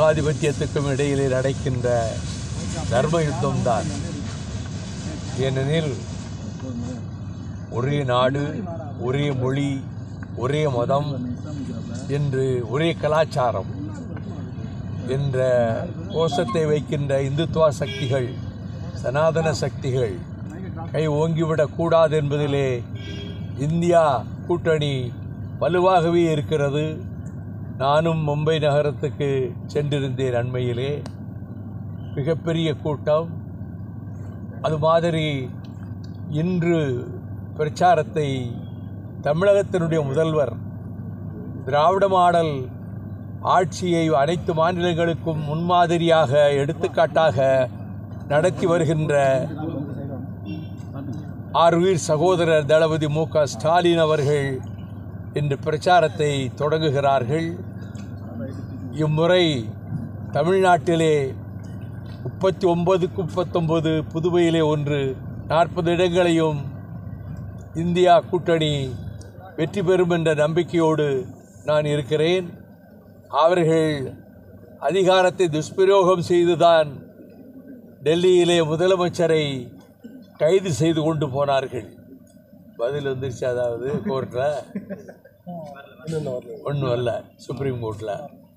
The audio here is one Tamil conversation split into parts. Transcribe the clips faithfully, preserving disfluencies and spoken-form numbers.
ஏகாதிபத்தியத்துக்கும் இடையிலே நடக்கின்ற தர்ம யுத்தம்தான். ஏனெனில் ஒரே நாடு, ஒரே மொழி, ஒரே மதம் என்று ஒரே கலாச்சாரம் என்ற கோஷத்தை வைக்கின்ற இந்துத்துவ சக்திகள், சனாதன சக்திகள் கை ஓங்கிவிடக்கூடாது என்பதிலே இந்தியா கூட்டணி வலுவாகவே இருக்கிறது. நானும் மும்பை நகரத்துக்கு சென்றிருந்தேன் அண்மையிலே. மிகப்பெரிய கூட்டம். அது மாதிரி இன்று பிரச்சாரத்தை தமிழகத்தினுடைய முதல்வர் திராவிட மாடல் ஆட்சியை அனைத்து மாநிலங்களுக்கும் முன்மாதிரியாக எடுத்துக்காட்டாக நடத்தி வருகின்ற ஆர்வீர் சகோதரர் தளபதி மு க ஸ்டாலின் அவர்கள் இன்று பிரச்சாரத்தை தொடங்குகிறார்கள். இம்முறை தமிழ்நாட்டிலே முப்பத்தி ஒன்பதுக்கு முப்பத்தொன்பது, புதுவையிலே ஒன்று, நாற்பது இடங்களையும் இந்தியா கூட்டணி வெற்றி பெறும் என்ற நம்பிக்கையோடு நான் இருக்கிறேன். அவர்கள் அதிகாரத்தை துஷ்பிரயோகம் செய்துதான் டெல்லியிலே முதலமைச்சரை கைது செய்து கொண்டு போனார்கள். பதில் வந்துருச்சு. அதாவது கோர்ட்டில் ஒன்றும் அல்ல, சுப்ரீம் கோர்ட்டில்.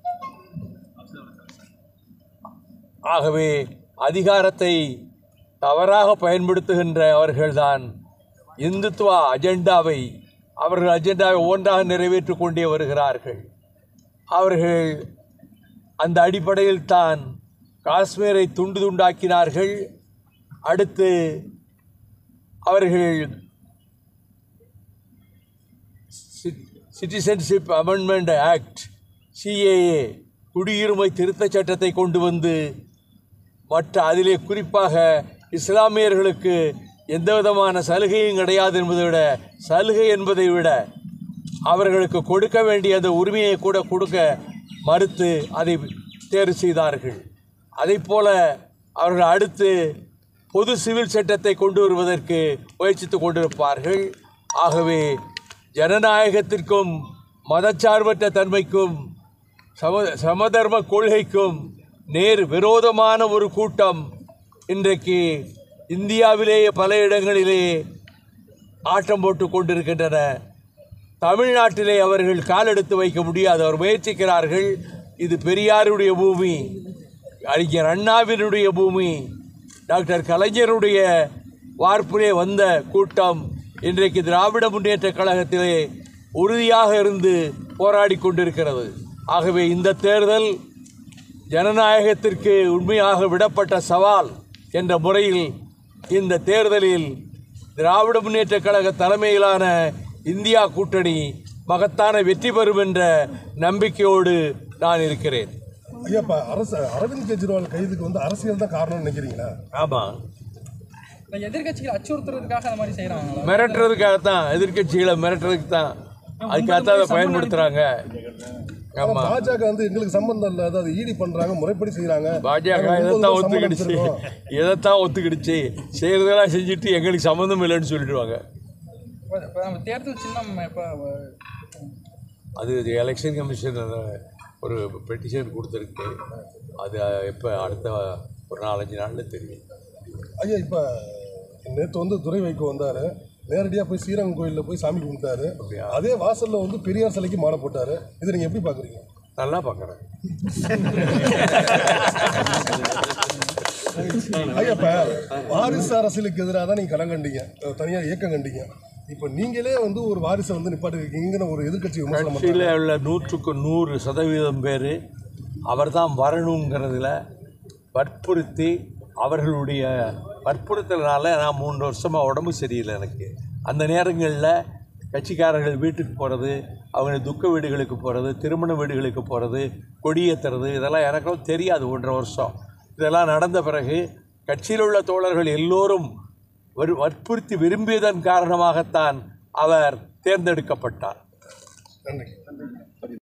ஆகவே அதிகாரத்தை தவறாக பயன்படுத்துகின்ற அவர்கள்தான் இந்துத்துவ அஜெண்டாவை அவர்கள் அஜெண்டாவை ஒன்றாக நிறைவேற்றிக் கொண்டே வருகிறார்கள். அவர்கள் அந்த அடிப்படையில் தான் காஷ்மீரை துண்டு துண்டாக்கினார்கள். அடுத்து அவர்கள் சிட்டிசன்ஷிப் அமெண்ட்மெண்ட் ஆக்ட், சிஏஏ, குடியுரிமை திருத்தச் சட்டத்தை கொண்டு வந்து மற்ற அதிலே குறிப்பாக இஸ்லாமியர்களுக்கு எந்த விதமான சலுகையும் கிடையாது என்பதை விட சலுகை என்பதை விட அவர்களுக்கு கொடுக்க வேண்டிய அந்த உரிமையை கூட கொடுக்க மறுத்து அதை தேர்வு செய்தார்கள். அதை போல அவர்கள் அடுத்து பொது சிவில் சட்டத்தை கொண்டு வருவதற்கு முயற்சித்து கொண்டிருப்பார்கள். ஆகவே ஜனநாயகத்திற்கும் மதச்சார்பற்ற தன்மைக்கும் சம சமதர்ம கொள்கைக்கும் நேர் விரோதமான ஒரு கூட்டம் இன்றைக்கு இந்தியாவிலேயே பல இடங்களிலே ஆட்டம் போட்டு கொண்டிருக்கின்றன. தமிழ்நாட்டிலே அவர்கள் காலெடுத்து வைக்க முடியாது. அவர் முயற்சிக்கிறார்கள். இது பெரியாருடைய பூமி, அறிஞர் அண்ணாவினுடைய பூமி, டாக்டர் கலைஞருடைய வார்ப்பிலே வந்த கூட்டம் இன்றைக்கு திராவிட முன்னேற்ற கழகத்திலே உறுதியாக இருந்து போராடி கொண்டிருக்கிறது. ஆகவே இந்த தேர்தல் ஜனநாயகத்திற்கு உண்மையாக விடப்பட்ட சவால் என்ற முறையில் இந்த தேர்தலில் திராவிட முன்னேற்ற கழக தலைமையிலான இந்தியா கூட்டணி மகத்தான வெற்றி பெறும் என்ற நம்பிக்கையோடு நான் இருக்கிறேன். ஐயாப்பா, அரசு அரவிந்த் கெஜ்ரிவால் கைதுக்கு வந்து அரசியல் தான் காரணம் நினைக்கிறீங்களா? ஆமாம், எதிர்கட்சிகள் அச்சுறுத்துறதுக்காக அந்த மாதிரி செய்கிறாங்க. மிரட்டுறதுக்காகத்தான், எதிர்கட்சிகளை மிரட்டுறதுக்கு தான், அதுக்காகத்தான் அதை பயன்படுத்துகிறாங்க. ஆமாம், பாஜக வந்து எங்களுக்கு சம்பந்தம் இல்லை, அதாவது ஈடி பண்ணுறாங்க, முறைப்படி செய்கிறாங்க. பாஜக இதைத்தான் ஒத்துக்கிடுச்சு, இதைத்தான் ஒத்துக்கிடுச்சு, செய்கிறதெல்லாம் செஞ்சுட்டு எங்களுக்கு சம்மந்தம் இல்லைன்னு சொல்லிடுவாங்க. தேர்தல் சின்னம் இப்போ அது எலெக்ஷன் கமிஷன் ஒரு பெட்டிஷன் கொடுத்துருக்கு. அது எப்போ அடுத்த ஒரு நாலஞ்சு நாளில் தெரியும். ஐயா, இப்போ நேற்று வந்து துரை வைகோ வந்தார், நேரடியாக போய் ஸ்ரீரங்கம் கோயிலில் போய் சாமி கும்பிட்டாரு. அதே வாசலில் வந்து பெரியார் சிலைக்கு மாலை போட்டார். இதை நீங்கள் எப்படி பார்க்குறீங்க? நல்லா பார்க்குறேன். ஐயா, இப்போ வாரிசு அரசியலுக்கு எதிராக தான் நீங்கள் களம் கண்டீங்க, தனியாக இயக்கம் கண்டீங்க. இப்போ நீங்களே வந்து ஒரு வாரிசை வந்து நிப்பாட்டிருக்கீங்கன்னு ஒரு எதிர்கட்சி விமர்சனம். கட்சியில் உள்ள நூற்றுக்கு நூறு சதவீதம் பேர் அவர் தான் வரணுங்கிறதுல வற்புறுத்தி, அவர்களுடைய வற்புறுத்தலினால நான் மூன்று வருஷமாக உடம்பு சரியில்லை எனக்கு. அந்த நேரங்களில் கட்சிக்காரர்கள் வீட்டுக்கு போகிறது, அவங்க துக்க வீடுகளுக்கு போகிறது, திருமண வீடுகளுக்கு போகிறது, கொடியேற்றுறது, இதெல்லாம் எனக்கும் தெரியாது. ஒன்றரை வருஷம் இதெல்லாம் நடந்த பிறகு கட்சியில் உள்ள தோழர்கள் எல்லோரும் வற்புறுத்தி விரும்பியதன் காரணமாகத்தான் அவர் தேர்ந்தெடுக்கப்பட்டார். நன்றி.